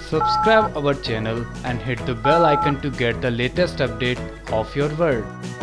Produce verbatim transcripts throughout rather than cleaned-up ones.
Subscribe our channel and hit the bell icon to get the latest update of your world.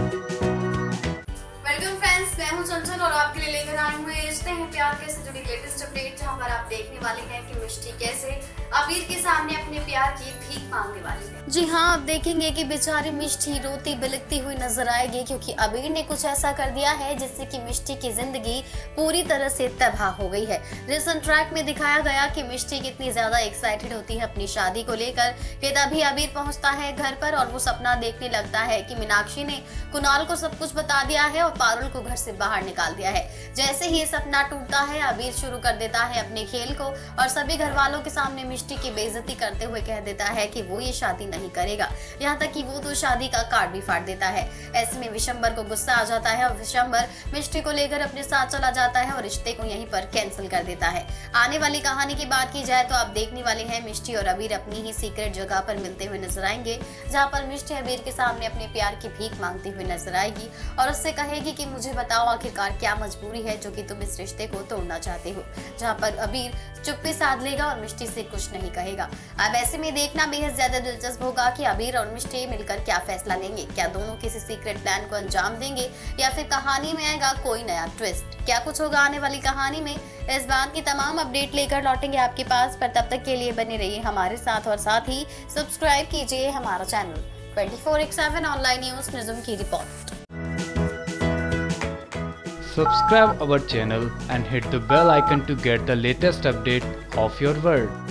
Welcome friends, मैं हूं चंचल और आपके लिए लेकर आई हूं रिश्ते हैं प्यार के से जुड़ी लेटेस्ट अपडेट, जहां पर आप देखने वाले हैं कि मिष्टी कैसे अबीर के सामने अपने प्यार की भीख मांगने वाली है। जी हां, आप देखेंगे कि बेचारी मिष्टी रोती बिलखती हुई नजर आएगी, क्योंकि अबीर ने कुछ ऐसा कर दिया है जिससे कि मिष्टी की जिंदगी पूरी तरह से तबाह हो गई है। रिसेंट ट्रैक में दिखाया गया कि मिष्टी कितनी ज्यादा एक्साइटेड होती है अपनी शादी को लेकर कि तभी अबीर पहुंचता है घर पर और वो सपना देखने लगता है कि मीनाक्षी ने कुणाल को सब कुछ बता दिया है और पारुल को घर से बाहर निकाल दिया है। जैसे ही ये सपना टूटता है, अबीर शुरू कर देता है अपने खेल को और सभी घर वालों के सामने मिष्टी की बेइज्जती करते हुए कह देता है कि वो ये शादी नहीं करेगा, यहाँ तक कि वो तो शादी का कार्ड भी फाड़ देता है। ऐसे में विशंबर को गुस्सा आ जाता है और विशंबर मिष्टी को लेकर अपने साथ चला जाता है और रिश्ते को यहीं पर कैंसिल कर देता है। आने वाली कहानी की बात की जाए तो आप देखने वाले हैं मिष्टी और अबीर अपनी ही सीक्रेट जगह पर मिलते हुए नजर आएंगे, जहाँ पर मिष्टी अबीर के सामने अपने प्यार की भीख मांगती हुई नजर आएगी और उससे कहेगी कि मुझे बताओ आखिरकार क्या मजबूरी है जो कि तुम इस रिश्ते को तोड़ना चाहते हो, जहाँ पर अबीर चुप्पी साध लेगा और मिष्टी से कुछ नहीं कहेगा। अब ऐसे में देखना बेहद ज्यादा दिलचस्प होगा कि अबीर और मिष्टी मिलकर क्या फैसला लेंगे। क्या दोनों किसी सीक्रेट प्लान को अंजाम देंगे या फिर कहानी में आएगा कोई नया ट्विस्ट? क्या कुछ होगा आने वाली कहानी में, इस बात की तमाम अपडेट लेकर लौटेंगे आपके पास। पर तब तक के लिए बने रहिए हमारे साथ और साथ ही सब्सक्राइब कीजिए हमारा channel. Twenty four by seven online news निज़्म की रिपोर्ट। Subscribe our channel and hit the bell icon to get the latest update of your world.